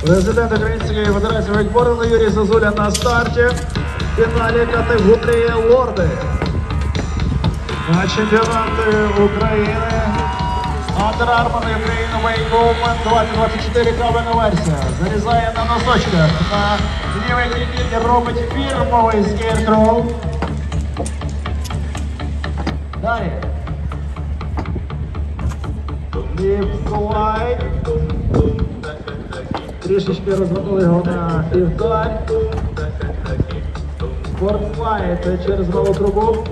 Президент Української федерації вейкбордингу Юрій Зозуля на старті в фіналі категорії лорди. На чемпіонати України Under Armour Ukraine Wake Open 2024 кавена версія. Зарізає на носочках на лівий кікіт і робить фірмовий скейт-рол. Далі. Ліп-слайд. Трішечки розвернули його на півтар. Спортслайд через малу трубу.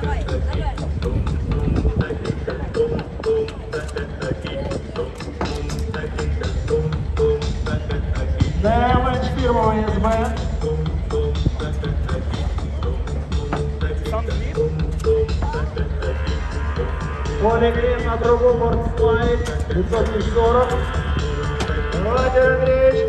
Демедж фірмовий СБ. Полігрін на трубу, бортслайд, 540. Владимир Андрійович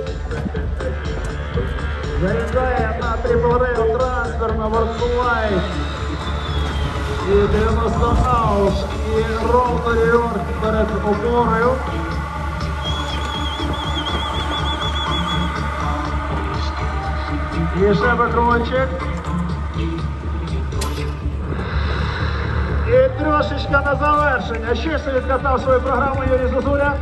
заряджає на трипл-рейл трансфер на бортслайд. І 90 аут, і ровно реверс перед опорою. І ще бекрольчик. І трошечка на завершення. Ще ж відкатав свою програму Юрій Зозуля.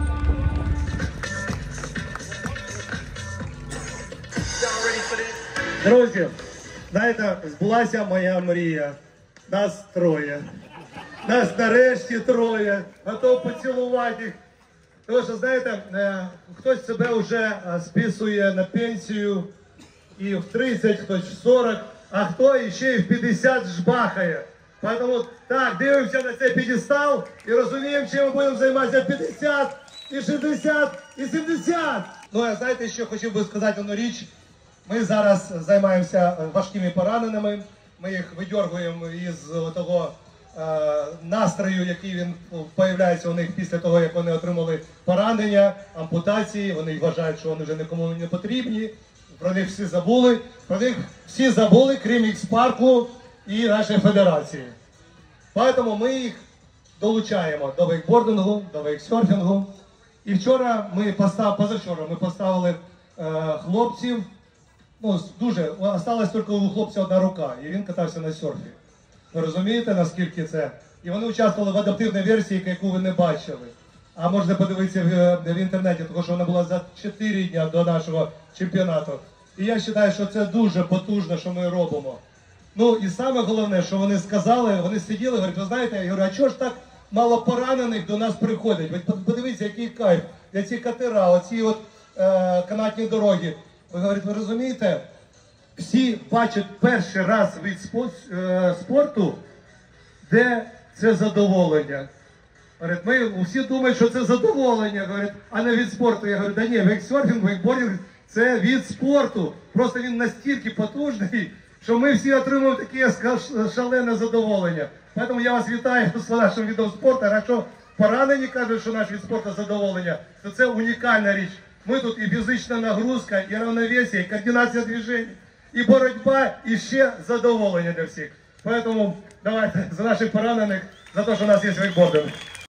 Друзі, знаєте, збулася моя мрія. Нас троє. Нас нарешті троє. Готов поцілувати їх. Тому що, знаєте, хтось себе вже списує на пенсію і в 30, хтось в 40, а хто ще і в 50 жбахає. Тому так, дивимося на цей п'єдестал і розуміємо, чим ми будемо займатися 50, і 60, і 70. Ну, я знаєте, що хотів би сказати одну річ. Ми зараз займаємося важкими пораненими, ми їх видьоргуємо із того настрою, який він появляється у них після того, як вони отримали поранення, ампутації, вони вважають, що вони вже нікому не потрібні, про них всі забули, крім Ікс-парку і нашої федерації. Тому ми їх долучаємо до вейкбордингу, до вейксерфінгу. І позавчора ми поставили хлопців. Ну, дуже, осталась тільки у хлопця одна рука, і він катався на серфі. Ви розумієте, наскільки це? І вони участвували в адаптивній версії, яку ви не бачили. А можете подивитися в інтернеті, тому що вона була за 4 дні до нашого чемпіонату. І я вважаю, що це дуже потужно, що ми робимо. Ну, і саме головне, що вони сказали, вони сиділи, говорять, ви знаєте, я говорю, а чого ж так мало поранених до нас приходять? Ви подивіться, який кайф, ці катера, оці от канатні дороги. Ви говорите, ви розумієте, всі бачать перший раз від спорту, де це задоволення. Говорять, ми всі думають, що це задоволення, говорять, а не від спорту. Я говорю, да ні, вейксерфінг, вейкбординг – це від спорту. Просто він настільки потужний, що ми всі отримуємо таке шалене задоволення. Тому я вас вітаю з нашим видом спорту. Якщо поранені кажуть, що наш від спорту задоволення, то це унікальна річ. Ми тут і фізична нагрузка, і равновесие, і координація движень, і боротьба, і ще задоволення для всіх. Тому давайте за наших поранених, за те, що у нас є вейкбординг.